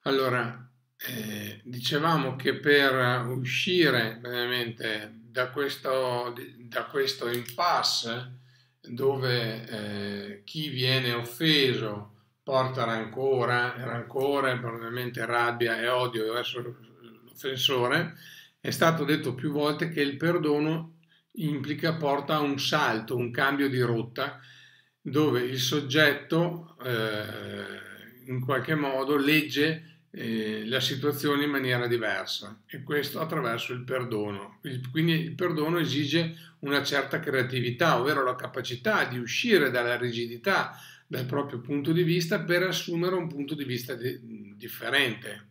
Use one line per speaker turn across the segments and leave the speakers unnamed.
Allora, dicevamo che per uscire veramente da questo impasse dove chi viene offeso porta rancore, probabilmente rabbia e odio verso l'offensore, è stato detto più volte che il perdono porta a un salto, un cambio di rotta, dove il soggetto in qualche modo legge la situazione in maniera diversa, e questo attraverso il perdono. Quindi il perdono esige una certa creatività, ovvero la capacità di uscire dalla rigidità dal proprio punto di vista per assumere un punto di vista differente.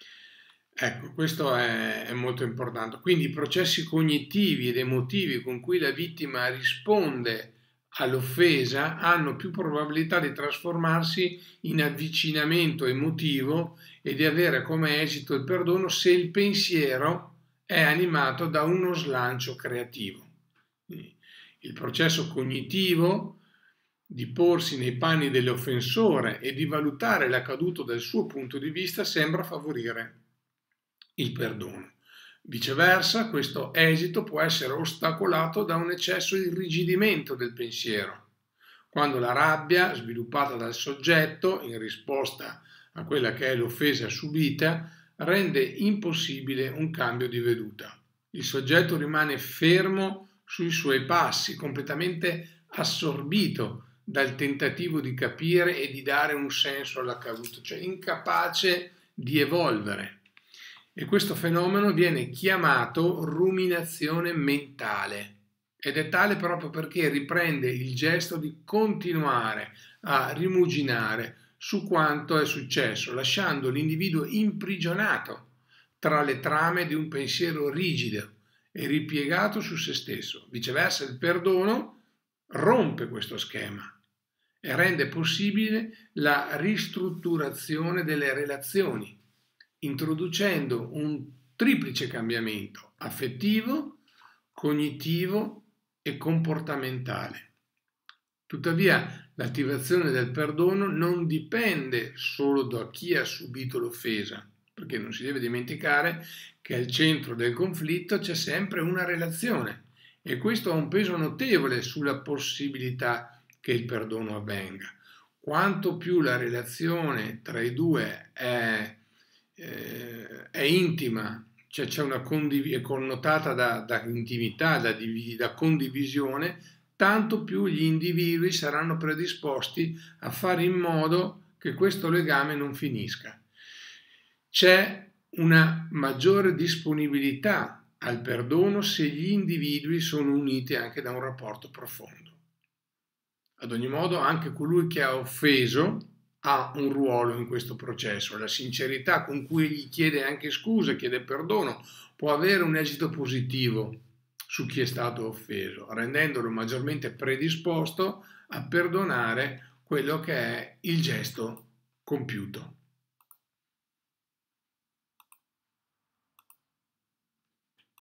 Ecco, questo è molto importante. Quindi i processi cognitivi ed emotivi con cui la vittima risponde all'offesa hanno più probabilità di trasformarsi in avvicinamento emotivo e di avere come esito il perdono se il pensiero è animato da uno slancio creativo. Quindi il processo cognitivo di porsi nei panni dell'offensore e di valutare l'accaduto dal suo punto di vista sembra favorire il perdono. Viceversa, questo esito può essere ostacolato da un eccesso di irrigidimento del pensiero, quando la rabbia sviluppata dal soggetto in risposta a quella che è l'offesa subita rende impossibile un cambio di veduta. Il soggetto rimane fermo sui suoi passi, completamente assorbito dal tentativo di capire e di dare un senso all'accaduto, cioè incapace di evolvere. E questo fenomeno viene chiamato ruminazione mentale ed è tale proprio perché riprende il gesto di continuare a rimuginare su quanto è successo, lasciando l'individuo imprigionato tra le trame di un pensiero rigido e ripiegato su se stesso. Viceversa, il perdono rompe questo schema e rende possibile la ristrutturazione delle relazioni, introducendo un triplice cambiamento affettivo, cognitivo e comportamentale. Tuttavia, l'attivazione del perdono non dipende solo da chi ha subito l'offesa, perché non si deve dimenticare che al centro del conflitto c'è sempre una relazione e questo ha un peso notevole sulla possibilità che il perdono avvenga. Quanto più la relazione tra i due è intima, cioè c'è è connotata da intimità, da condivisione, tanto più gli individui saranno predisposti a fare in modo che questo legame non finisca. C'è una maggiore disponibilità al perdono se gli individui sono uniti anche da un rapporto profondo. Ad ogni modo, anche colui che ha offeso ha un ruolo in questo processo. La sincerità con cui egli chiede anche scusa, chiede perdono, può avere un esito positivo su chi è stato offeso, rendendolo maggiormente predisposto a perdonare quello che è il gesto compiuto.